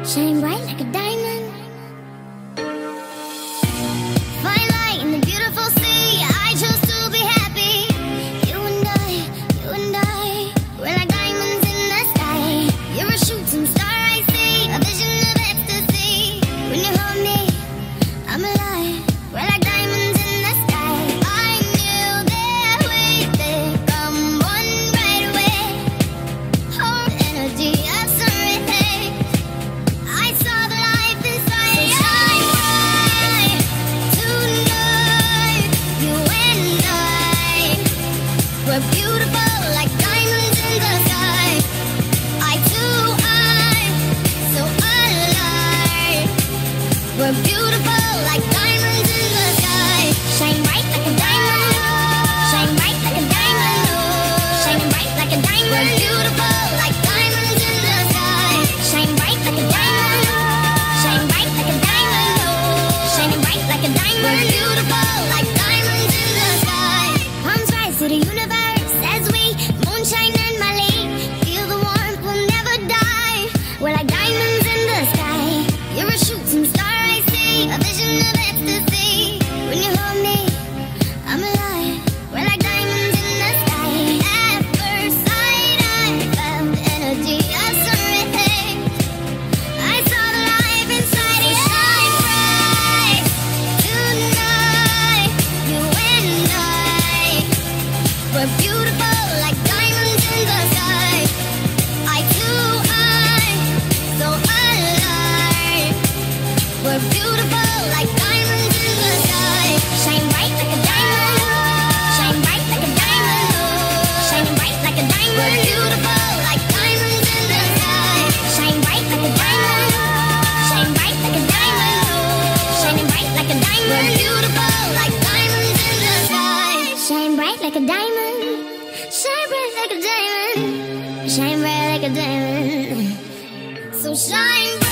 shine bright like a diamond. Fine light in the beautiful sea. I chose to be happy. You and I, we're like diamonds in the sky. You're a shooting star I see, a vision of ecstasy. When you hold me, I'm alive. We're like diamonds in the sky. I knew that we'd become one right away. Our energy of sunrise. I saw the life inside. So shine bright tonight. You and I, we're beautiful like diamonds in the sky. I too, I'm so alive. We're beautiful like diamonds in the sky. Shine bright like a diamond. Shine bright like a diamond. Shining bright like a diamond. We're beautiful like diamonds in the sky. Shine bright like a diamond. Shine bright like a diamond. Shining bright like a diamond. We're beautiful like diamonds in the sky. Palms rise to the universe as we moonshine and Mali. Feel the warmth, we'll never die. We're like diamonds in the sky. You're a shooting star I see, a vision of ecstasy. When you hold me, I'm alive. We're like diamonds in the sky. At first sight, I felt energy of sunrise. I saw the life inside. You shine bright tonight. You and I, we're beautiful like diamonds in the sky. I too, I'm so alive. We're beautiful like diamonds in the sky. Shine bright like a diamond. Shine bright like a diamond. Shining bright like a diamond. We're beautiful like diamonds in the sky. Shine bright like a diamond. Shine bright like a diamond. Shining bright like a diamond. We're beautiful like diamonds in the sky. Shine bright like a diamond. Shine bright like a diamond. Shine bright like a diamond. So shine